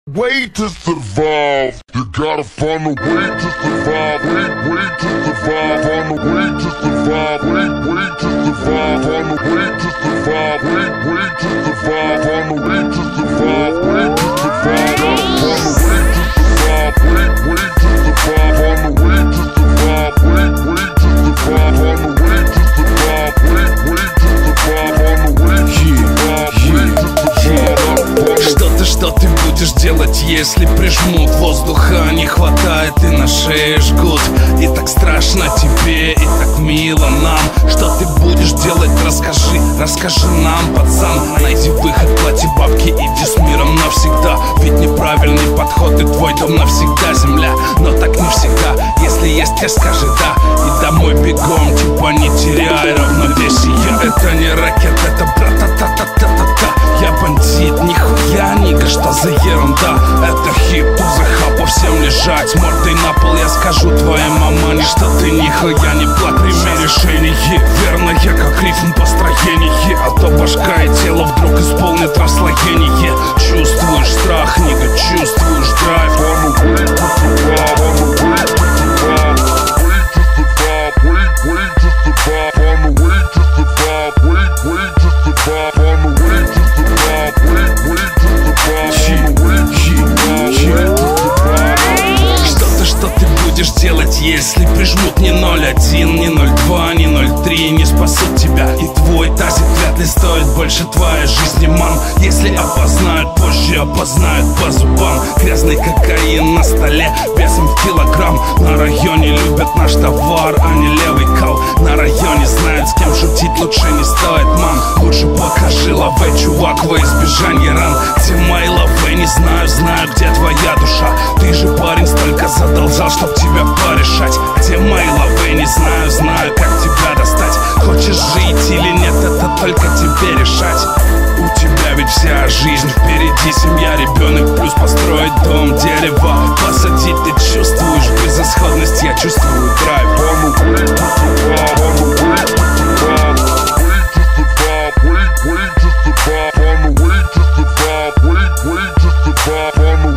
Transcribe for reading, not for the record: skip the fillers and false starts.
Way to survive, you gotta find a way to survive. Way to survive, on the way to survive. Way to survive, on the way to survive. Way to survive, on the way to survive. Way to survive, on the way to survive. Way to survive, on the way to survive. Way to survive, on the way to survive. Way to survive, on the way to survive. Way to survive. Что ты будешь делать, если прижмут? Воздуха не хватает и на шее жгут. И так страшно тебе, и так мило нам. Что ты будешь делать, расскажи нам, пацан. Найди выход, плати бабки, иди с миром навсегда. Ведь неправильный подход и твой дом навсегда земля. Но так не всегда, если есть, скажи да. И домой бегом, типа не теряй равновесие. Это не ракета, это бра-та-та-та-та-та-та. Я бандит, нихуя, нига, что за ерунда? Это хип-тузыха, по всем лежать мордой на пол. Я скажу твоей мамане, что ты нихуя не плак. Прими решение, верно, я как рифм построение. А то башка и тело вдруг исполнит расслоение. Чувствуешь страх, нига, чувствуешь драйв. Делать, если прижмут не 0,1, не 0,2, не 0,3 не спасут тебя. И твой тазик вряд ли стоит больше твоей жизни, мам. Если опознают, позже опознают по зубам. Грязный кокаин на столе весом в килограмм. На районе любят наш товар, а не левый кал. На районе знают, с кем шутить лучше не стоит, мам. Лучше покажи лавэ, чувак, во избежание ран. Где мои лавэ, не знаю, где твоя душа. Ты же парень столько задолжал, чтоб тебя порешать. Где мои лавэ, не знаю, как тебя достать. Хочешь жить или нет, это только тебе решать. У тебя ведь вся жизнь впереди, семья, ребенок, плюс построить дом, дерево посадить. Ты чувствуешь безысходность, я чувствую драйв. On the